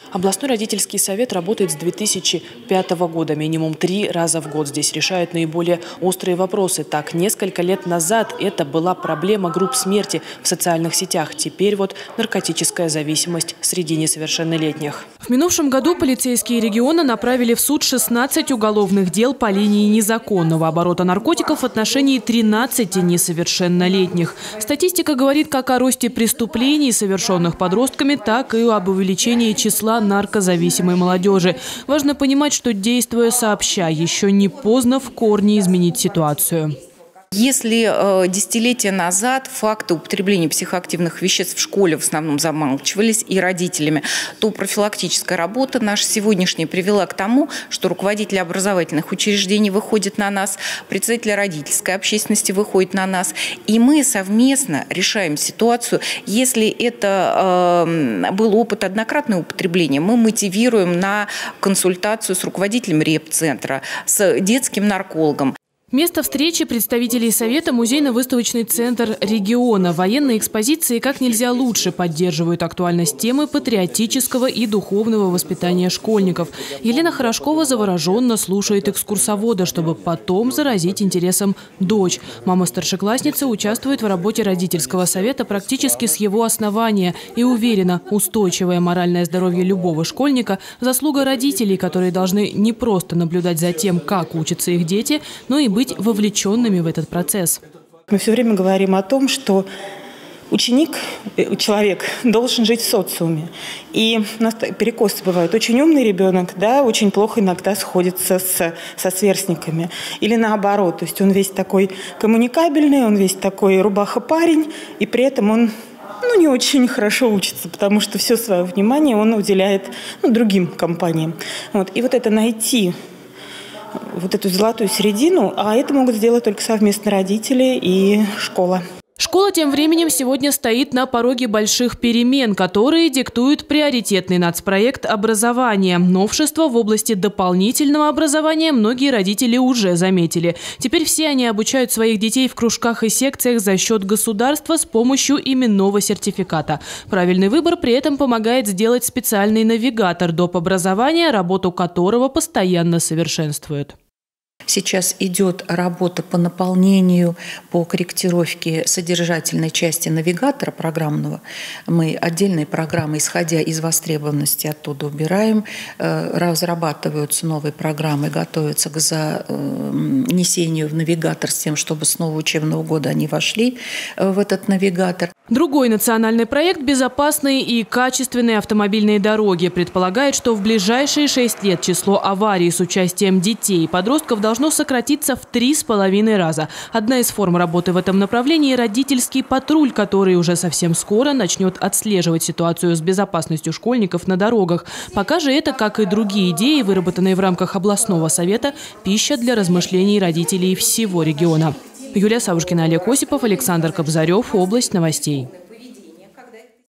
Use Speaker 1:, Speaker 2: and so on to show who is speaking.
Speaker 1: Областной родительский совет работает с 2005 года. Минимум 3 раза в год здесь решают наиболее острые вопросы. Так, несколько лет назад это была проблема групп смерти в социальных сетях. Теперь вот наркотическая зависимость среди несовершеннолетних. В минувшем году полицейские региона направили в суд 16 уголовных дел по линии незаконного оборота наркотиков в отношении 13 несовершеннолетних. Статистика говорит как о росте преступлений, совершенных подростками, так и об увеличении числа наркозависимой молодежи. Важно понимать, что, действуя сообща, еще не поздно в корне изменить ситуацию.
Speaker 2: Если десятилетия назад факты употребления психоактивных веществ в школе в основном замалчивались и родителями, то профилактическая работа наша сегодняшняя привела к тому, что руководители образовательных учреждений выходят на нас, представители родительской общественности выходят на нас, и мы совместно решаем ситуацию. Если это был опыт однократного употребления, мы мотивируем на консультацию с руководителем реп-центра, с детским наркологом.
Speaker 1: Место встречи представителей Совета – музейно-выставочный центр региона. Военные экспозиции как нельзя лучше поддерживают актуальность темы патриотического и духовного воспитания школьников. Елена Хорошкова завороженно слушает экскурсовода, чтобы потом заразить интересом дочь. Мама старшеклассницы участвует в работе родительского совета практически с его основания и уверена, устойчивое моральное здоровье любого школьника – заслуга родителей, которые должны не просто наблюдать за тем, как учатся их дети, но и быть вовлеченными в этот процесс.
Speaker 3: Мы все время говорим о том, что ученик, человек должен жить в социуме. И у нас перекосы бывают. Очень умный ребенок, да, очень плохо иногда сходится со сверстниками. Или наоборот. То есть он весь такой коммуникабельный, он весь такой рубаха-парень, и при этом он не очень хорошо учится, потому что все свое внимание он уделяет другим компаниям. И вот это найти вот эту золотую середину, а это могут сделать только совместно родители и школа.
Speaker 1: Школа тем временем сегодня стоит на пороге больших перемен, которые диктуют приоритетный нацпроект образования. Новшества в области дополнительного образования многие родители уже заметили. Теперь все они обучают своих детей в кружках и секциях за счет государства с помощью именного сертификата. Правильный выбор при этом помогает сделать специальный навигатор доп. Образования, работу которого постоянно совершенствуют.
Speaker 4: Сейчас идет работа по наполнению, по корректировке содержательной части навигатора программного. Мы отдельные программы, исходя из востребованности, оттуда убираем. Разрабатываются новые программы, готовятся к занесению в навигатор с тем, чтобы с нового учебного года они вошли в этот навигатор.
Speaker 1: Другой национальный проект «Безопасные и качественные автомобильные дороги» предполагает, что в ближайшие 6 лет число аварий с участием детей и подростков должно сократиться в 3,5 раза. Одна из форм работы в этом направлении – родительский патруль, который уже совсем скоро начнет отслеживать ситуацию с безопасностью школьников на дорогах. Пока же это, как и другие идеи, выработанные в рамках областного совета, пища для размышлений родителей всего региона. Юлия Савушкина, Олег Осипов, Александр Кобзарев. Область новостей.